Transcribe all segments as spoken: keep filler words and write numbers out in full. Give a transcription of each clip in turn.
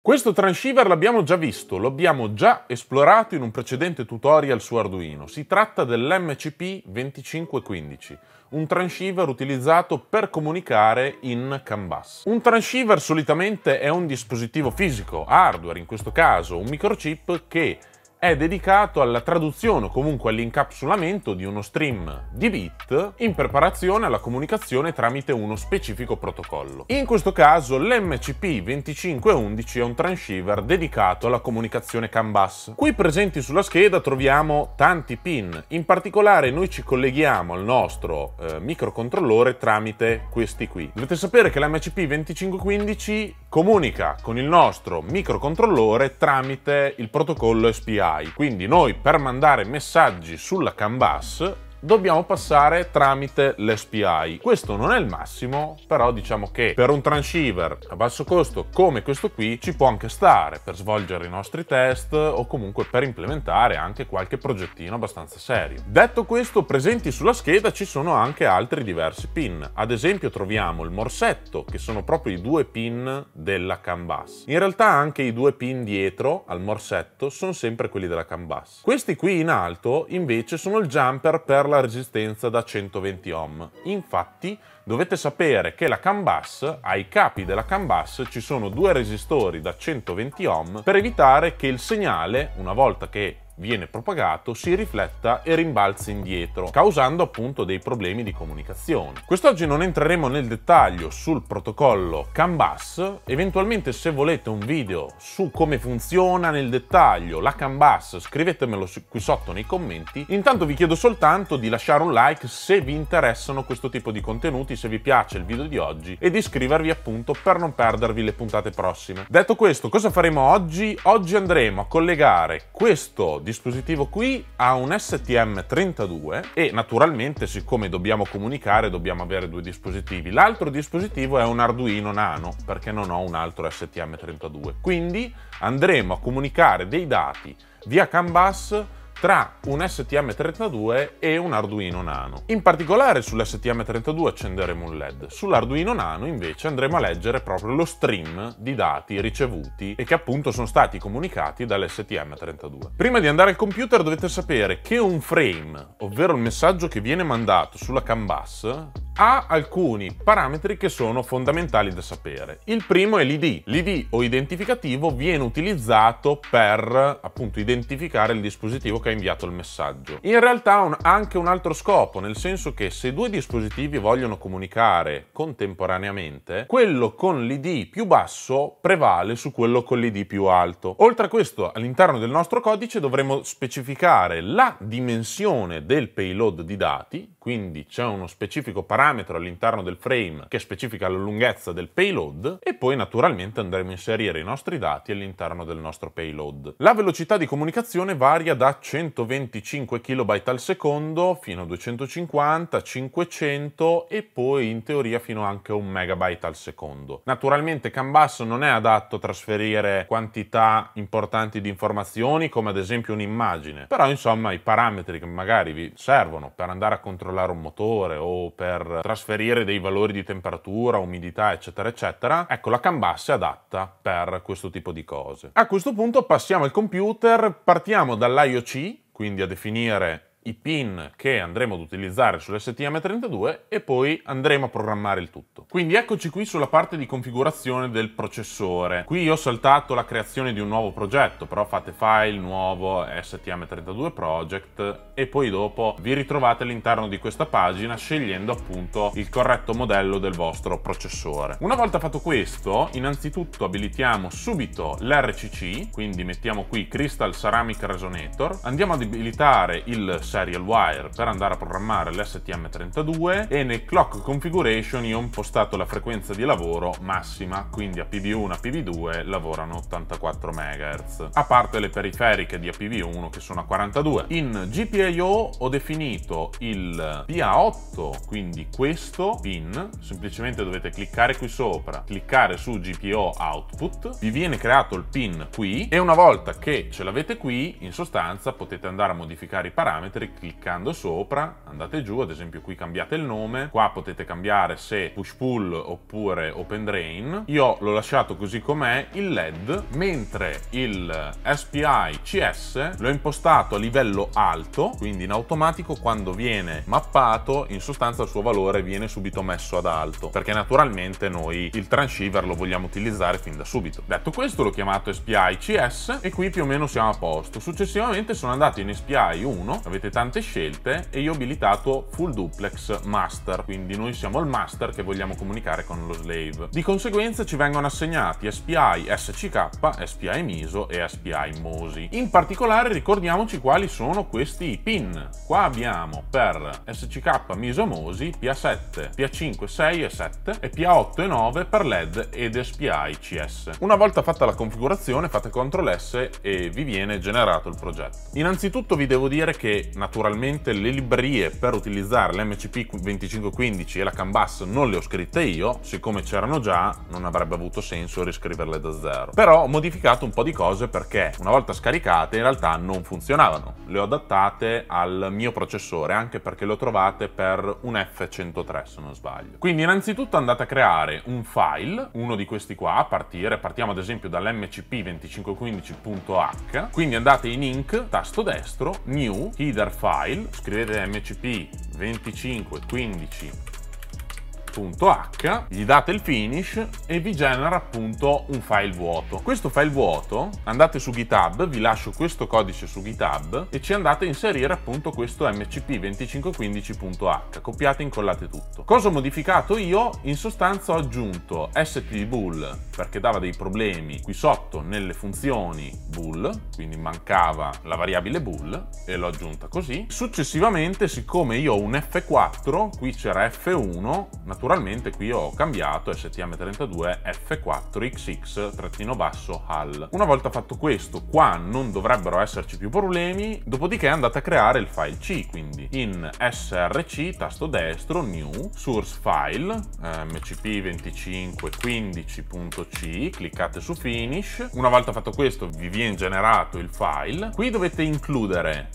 Questo transceiver l'abbiamo già visto, lo abbiamo già esplorato in un precedente tutorial su Arduino. Si tratta dell'M C P venticinque quindici, un transceiver utilizzato per comunicare in CAN bus. Un transceiver solitamente è un dispositivo fisico, hardware in questo caso, un microchip che è dedicato alla traduzione o comunque all'incapsulamento di uno stream di bit in preparazione alla comunicazione tramite uno specifico protocollo. In questo caso l'M C P venticinque undici è un transceiver dedicato alla comunicazione CAN bus. Qui presenti sulla scheda troviamo tanti pin, in particolare noi ci colleghiamo al nostro eh, microcontrollore tramite questi qui. Dovete sapere che l'M C P venticinque quindici comunica con il nostro microcontrollore tramite il protocollo S P I. Quindi noi per mandare messaggi sulla CAN bus dobbiamo passare tramite l'S P I. Questo non è il massimo, però diciamo che per un transceiver a basso costo come questo qui ci può anche stare per svolgere i nostri test o comunque per implementare anche qualche progettino abbastanza serio. Detto questo, presenti sulla scheda ci sono anche altri diversi pin. Ad esempio troviamo il morsetto, che sono proprio i due pin della CAN bus. In realtà anche i due pin dietro al morsetto sono sempre quelli della CAN bus. Questi qui in alto invece sono il jumper per la resistenza da centoventi ohm. Infatti dovete sapere che la CAN bus, ai capi della CAN bus ci sono due resistori da centoventi ohm per evitare che il segnale, una volta che viene propagato, si rifletta e rimbalzi indietro, causando appunto dei problemi di comunicazione. Quest'oggi non entreremo nel dettaglio sul protocollo CAN bus, eventualmente se volete un video su come funziona nel dettaglio la CAN bus scrivetemelo qui sotto nei commenti. Intanto vi chiedo soltanto di lasciare un like se vi interessano questo tipo di contenuti, se vi piace il video di oggi, e di iscrivervi appunto per non perdervi le puntate prossime. Detto questo, cosa faremo oggi? Oggi andremo a collegare questo dispositivo qui ha un S T M trentadue e naturalmente, siccome dobbiamo comunicare, dobbiamo avere due dispositivi. L'altro dispositivo è un Arduino Nano, perché non ho un altro S T M trentadue. Quindi andremo a comunicare dei dati via CAN bus tra un S T M trentadue e un Arduino Nano. In particolare sull'S T M trentadue accenderemo un L E D, sull'Arduino Nano invece andremo a leggere proprio lo stream di dati ricevuti e che appunto sono stati comunicati dall'S T M trentadue. Prima di andare al computer dovete sapere che un frame, ovvero il messaggio che viene mandato sulla CAN bus, ha alcuni parametri che sono fondamentali da sapere. Il primo è l'I D. L'I D o identificativo viene utilizzato per appunto identificare il dispositivo che ha inviato il messaggio. In realtà ha un, anche un altro scopo, nel senso che se due dispositivi vogliono comunicare contemporaneamente, quello con l'I D più basso prevale su quello con l'I D più alto. Oltre a questo, all'interno del nostro codice dovremo specificare la dimensione del payload di dati, quindi c'è uno specifico parametro all'interno del frame che specifica la lunghezza del payload e poi naturalmente andremo a inserire i nostri dati all'interno del nostro payload. La velocità di comunicazione varia da centoventicinque kilobyte al secondo fino a duecentocinquanta, cinquecento e poi in teoria fino anche a un megabyte al secondo. Naturalmente CAN bus non è adatto a trasferire quantità importanti di informazioni come ad esempio un'immagine, però insomma i parametri che magari vi servono per andare a controllare un motore o per trasferire dei valori di temperatura, umidità eccetera eccetera, ecco la CAN bus è adatta per questo tipo di cose. A questo punto passiamo al computer, partiamo dall'I O C, quindi a definire i pin che andremo ad utilizzare sull'S T M trentadue e poi andremo a programmare il tutto. Quindi eccoci qui sulla parte di configurazione del processore. Qui io ho saltato la creazione di un nuovo progetto, però fate file, nuovo, S T M trentadue project e poi dopo vi ritrovate all'interno di questa pagina scegliendo appunto il corretto modello del vostro processore. Una volta fatto questo, innanzitutto abilitiamo subito l'R C C, quindi mettiamo qui Crystal Ceramic Resonator, andiamo ad abilitare il serial wire per andare a programmare l'S T M trentadue e nel clock configuration io ho impostato la frequenza di lavoro massima, quindi A P V uno e A P V due lavorano ottantaquattro megahertz, a parte le periferiche di A P V uno che sono a quarantadue. In G P I O ho definito il P A otto, quindi questo pin, semplicemente dovete cliccare qui sopra, cliccare su G P I O output, vi viene creato il pin qui e una volta che ce l'avete qui in sostanza potete andare a modificare i parametri cliccando sopra, andate giù, ad esempio qui cambiate il nome, qua potete cambiare se push pull oppure open drain. Io l'ho lasciato così com'è il L E D, mentre il S P I C S l'ho impostato a livello alto, quindi in automatico quando viene mappato in sostanza il suo valore viene subito messo ad alto, perché naturalmente noi il transceiver lo vogliamo utilizzare fin da subito. Detto questo, l'ho chiamato S P I C S e qui più o meno siamo a posto. Successivamente sono andato in S P I uno, avete tante scelte e io ho abilitato Full Duplex Master, quindi noi siamo il master che vogliamo comunicare con lo slave. Di conseguenza ci vengono assegnati S P I S C K, S P I M I S O e S P I MOSI. In particolare ricordiamoci quali sono questi pin. Qua abbiamo per S C K, M I S O, MOSI, P A sette, P A cinque, sei e sette e P A otto e nove per L E D ed S P I C S. Una volta fatta la configurazione fate control S e vi viene generato il progetto. Innanzitutto vi devo dire che naturalmente le librerie per utilizzare l'M C P venticinque quindici e la CAN bus non le ho scritte io, siccome c'erano già non avrebbe avuto senso riscriverle da zero. Però ho modificato un po' di cose perché una volta scaricate in realtà non funzionavano. Le ho adattate al mio processore, anche perché le ho trovate per un F centotré se non sbaglio. Quindi innanzitutto andate a creare un file, uno di questi qua, a partire, partiamo ad esempio dall'M C P venticinque quindici punto H, quindi andate in Inc, tasto destro, New, Header File, scrivete M C P venticinque quindici punto H, gli date il finish e vi genera appunto un file vuoto. Questo file vuoto andate su GitHub, vi lascio questo codice su GitHub e ci andate a inserire appunto questo M C P venticinque quindici punto H, copiate e incollate tutto. Cosa ho modificato io? In sostanza ho aggiunto stdbool perché dava dei problemi qui sotto nelle funzioni bool, quindi mancava la variabile bool e l'ho aggiunta così. Successivamente, siccome io ho un F quattro, qui c'era F uno, naturalmente qui ho cambiato S T M trentadue F quattro X X trattino basso H A L. Una volta fatto questo, qua non dovrebbero esserci più problemi, dopodiché andate a creare il file C, quindi in src, tasto destro, new, source file, M C P venticinque quindici punto C, cliccate su finish. Una volta fatto questo vi viene generato il file. Qui dovete includere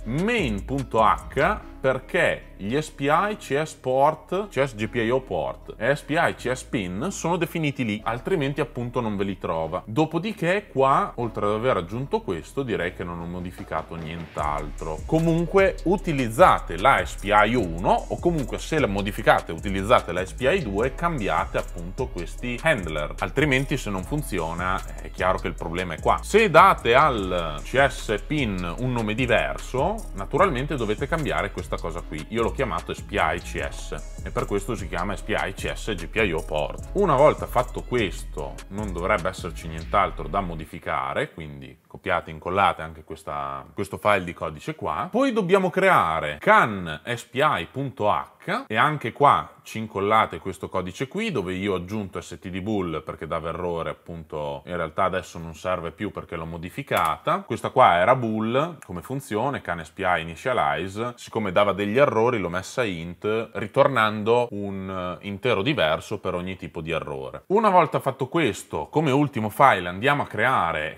main.h perché gli S P I C S port, C S G P I O port e S P I C S pin sono definiti lì, altrimenti appunto non ve li trova. Dopodiché qua, oltre ad aver aggiunto questo, direi che non ho modificato nient'altro. Comunque utilizzate la S P I uno o comunque se la modificate utilizzate la S P I due, cambiate appunto questi handler, altrimenti se non funziona è chiaro che il problema è qua. Se date al C S pin un nome diverso, naturalmente dovete cambiare questa cosa qui. Io l'ho chiamato S P I C S e per questo si chiama S P I C S G P I O port. Una volta fatto questo non dovrebbe esserci nient'altro da modificare, quindi copiate e incollate anche questa, questo file di codice qua. Poi dobbiamo creare can S P I punto H e anche qua ci incollate questo codice qui dove io ho aggiunto stdbool perché dava errore, appunto in realtà adesso non serve più perché l'ho modificata. Questa qua era bool come funzione, can S P I initialize, siccome dava degli errori l'ho messa int ritornando un intero diverso per ogni tipo di errore. Una volta fatto questo, come ultimo file andiamo a creare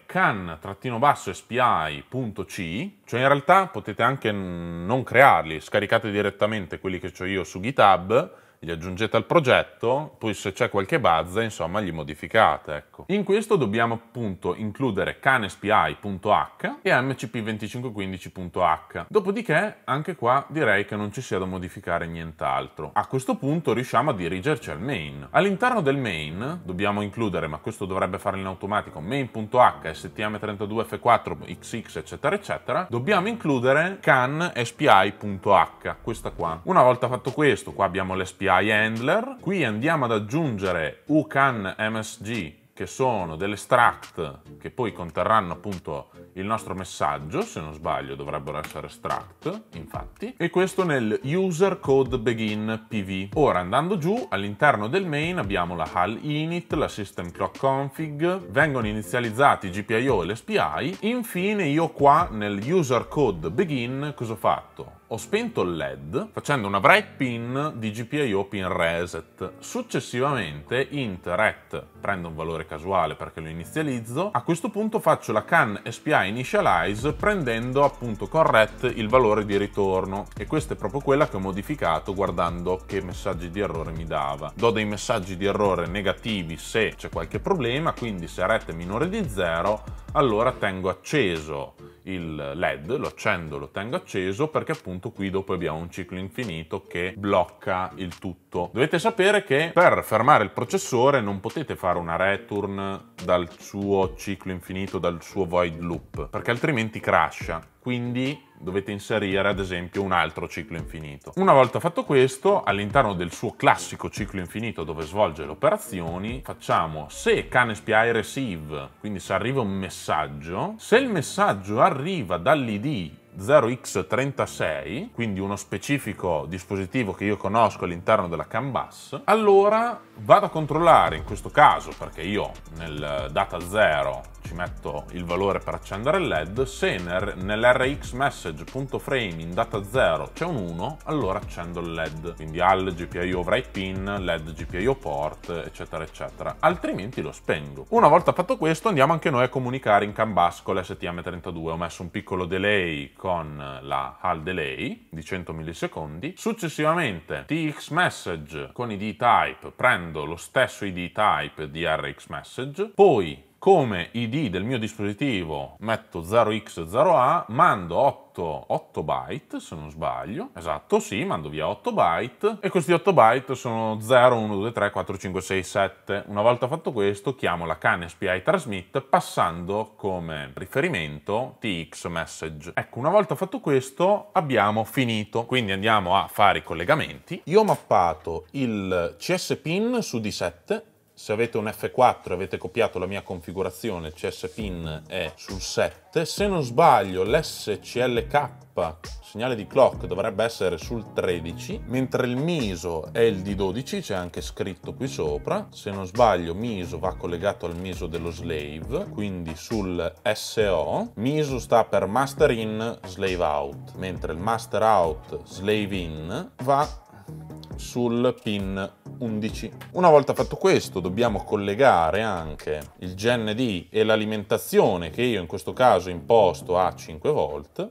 can-spi.c, cioè in realtà potete anche non crearli, scaricate direttamente quelli che ho io su GitHub, li aggiungete al progetto, poi se c'è qualche buzz, insomma, li modificate, ecco. In questo dobbiamo appunto includere can S P I punto H e M C P venticinque quindici punto H. Dopodiché, anche qua direi che non ci sia da modificare nient'altro. A questo punto riusciamo a dirigerci al main. All'interno del main dobbiamo includere, ma questo dovrebbe fare in automatico, main.h, S T M trentadue F quattro, X X, eccetera, eccetera. Dobbiamo includere can S P I punto H, questa qua. Una volta fatto questo, qua abbiamo l'S P I handler, qui andiamo ad aggiungere ucan M S G, che sono delle struct che poi conterranno appunto il nostro messaggio, se non sbaglio dovrebbero essere struct, infatti, e questo nel user code begin P V. Ora andando giù all'interno del main abbiamo la H A L init, la system clock config, vengono inizializzati i G P I O e l'S P I, infine io qua nel user code begin cosa ho fatto? ho spento il L E D facendo una write pin di G P I O pin reset. Successivamente int ret prendo un valore casuale perché lo inizializzo. A questo punto faccio la can spi initialize prendendo appunto con ret il valore di ritorno, e questa è proprio quella che ho modificato guardando che messaggi di errore mi dava. Do dei messaggi di errore negativi se c'è qualche problema, quindi se ret è minore di zero allora tengo acceso il L E D, lo accendo, lo tengo acceso, perché appunto qui dopo abbiamo un ciclo infinito che blocca il tutto. Dovete sapere che per fermare il processore non potete fare una return dal suo ciclo infinito, dal suo void loop, perché altrimenti crasha. Quindi dovete inserire ad esempio un altro ciclo infinito. Una volta fatto questo, all'interno del suo classico ciclo infinito dove svolge le operazioni, facciamo se can spi receive, quindi se arriva un messaggio, se il messaggio arriva dall'I D zero x trentasei, quindi uno specifico dispositivo che io conosco all'interno della CAN bus, allora vado a controllare in questo caso, perché io nel data zero ci metto il valore per accendere il L E D, se nell'rxmessage.frame in data zero c'è un uno, allora accendo il L E D, quindi al G P I O write pin, L E D G P I O port, eccetera eccetera, altrimenti lo spengo. Una volta fatto questo andiamo anche noi a comunicare in CAN bus con l'S T M trentadue. Ho messo un piccolo delay con la H A L delay di cento millisecondi. Successivamente T X message con I D type, prendo lo stesso I D type di R X message, poi come I D del mio dispositivo metto zero x zero a, mando otto byte se non sbaglio, esatto, sì, mando via otto byte, e questi otto byte sono zero, uno, due, tre, quattro, cinque, sei, sette. Una volta fatto questo chiamo la can spi transmit passando come riferimento T X message. Ecco, una volta fatto questo abbiamo finito, quindi andiamo a fare i collegamenti. Io ho mappato il C S pin su D sette. Se avete un F quattro e avete copiato la mia configurazione, il C S pin è sul sette. Se non sbaglio l'S C L K, segnale di clock, dovrebbe essere sul tredici, mentre il M I S O è il D dodici, c'è anche scritto qui sopra. Se non sbaglio M I S O va collegato al M I S O dello slave, quindi sul S O. M I S O sta per master in, slave out, mentre il master out, slave in va sul pin undici. Una volta fatto questo dobbiamo collegare anche il G N D e l'alimentazione, che io in questo caso imposto a cinque volt.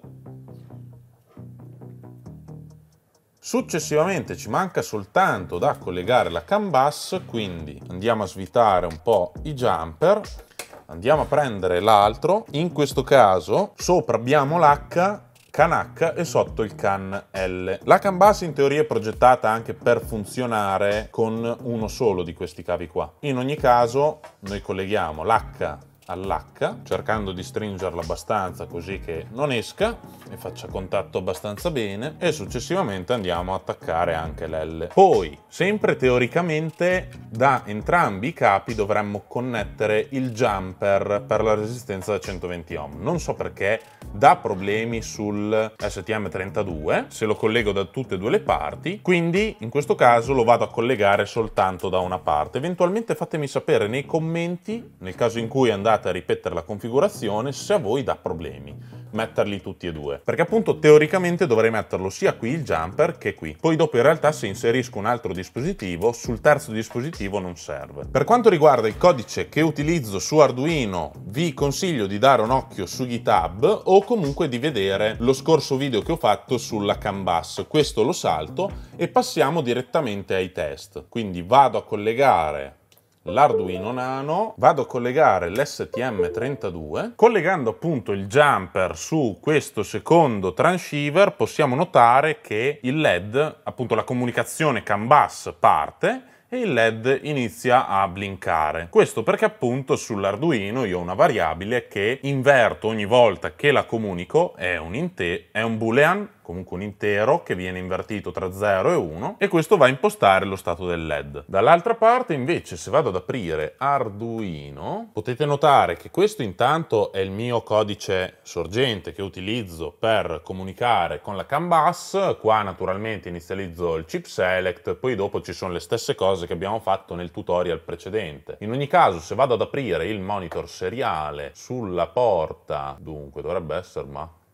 Successivamente ci manca soltanto da collegare la CAN bus, quindi andiamo a svitare un po' i jumper, andiamo a prendere l'altro. In questo caso sopra abbiamo l'H, CAN H, e sotto il CAN L. La CAN bus in teoria è progettata anche per funzionare con uno solo di questi cavi qua. In ogni caso noi colleghiamo l'H all'H, cercando di stringerla abbastanza così che non esca e faccia contatto abbastanza bene, e successivamente andiamo a attaccare anche l'L. Poi, sempre teoricamente, da entrambi i capi dovremmo connettere il jumper per la resistenza da centoventi ohm. Non so perché dà problemi sul S T M trentadue se lo collego da tutte e due le parti, quindi in questo caso lo vado a collegare soltanto da una parte. Eventualmente fatemi sapere nei commenti, nel caso in cui andate a ripetere la configurazione, se a voi dà problemi metterli tutti e due, perché appunto teoricamente dovrei metterlo sia qui il jumper che qui. Poi dopo in realtà se inserisco un altro dispositivo, sul terzo dispositivo non serve. Per quanto riguarda il codice che utilizzo su Arduino, vi consiglio di dare un occhio su GitHub o comunque di vedere lo scorso video che ho fatto sulla CAN bus. Questo lo salto e passiamo direttamente ai test. Quindi vado a collegare l'Arduino Nano, vado a collegare l'S T M trentadue, collegando appunto il jumper su questo secondo transceiver possiamo notare che il L E D, appunto la comunicazione CAN bus parte e il L E D inizia a blinkare. Questo perché appunto sull'Arduino io ho una variabile che inverto ogni volta che la comunico, è un, inte- è un boolean, comunque un intero che viene invertito tra zero e uno, e questo va a impostare lo stato del L E D. Dall'altra parte invece, se vado ad aprire Arduino, potete notare che questo intanto è il mio codice sorgente che utilizzo per comunicare con la CAN bus. Qua naturalmente inizializzo il chip select, poi dopo ci sono le stesse cose che abbiamo fatto nel tutorial precedente. In ogni caso, se vado ad aprire il monitor seriale sulla porta, dunque dovrebbe essere ma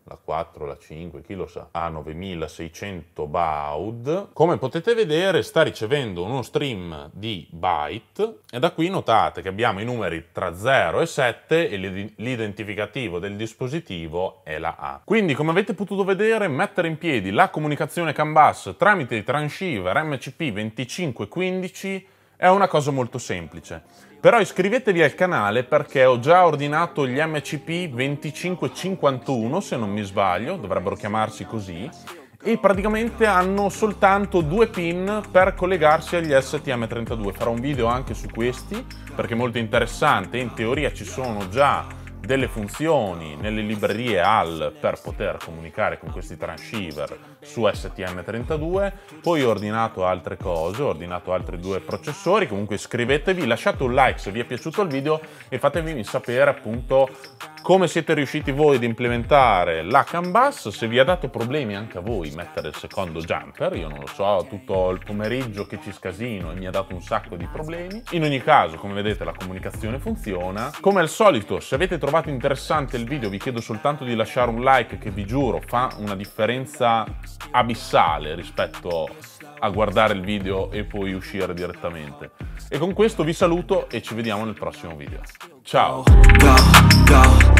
la quattro, la cinque, chi lo sa, a novemilaseicento baud. Come potete vedere sta ricevendo uno stream di byte e da qui notate che abbiamo i numeri tra zero e sette e l'identificativo del dispositivo è la A. Quindi, come avete potuto vedere, mettere in piedi la comunicazione CAN bus tramite i transceiver M C P venticinque quindici è una cosa molto semplice. Però iscrivetevi al canale perché ho già ordinato gli M C P venticinque cinquantuno, se non mi sbaglio, dovrebbero chiamarsi così, e praticamente hanno soltanto due pin per collegarsi agli S T M trentadue. Farò un video anche su questi perché è molto interessante, in teoria ci sono già delle funzioni nelle librerie A L per poter comunicare con questi transceiver su S T M trentadue. Poi ho ordinato altre cose, ho ordinato altri due processori. Comunque iscrivetevi, lasciate un like se vi è piaciuto il video e fatemi sapere appunto come siete riusciti voi ad implementare la CAN bus, se vi ha dato problemi anche a voi mettere il secondo jumper. Io non lo so, tutto il pomeriggio che ci scasino e mi ha dato un sacco di problemi. In ogni caso, come vedete, la comunicazione funziona. Come al solito, se avete trovato interessante il video vi chiedo soltanto di lasciare un like che vi giuro fa una differenza abissale rispetto a guardare il video e poi uscire direttamente. E con questo vi saluto e ci vediamo nel prossimo video. Ciao! Go, go.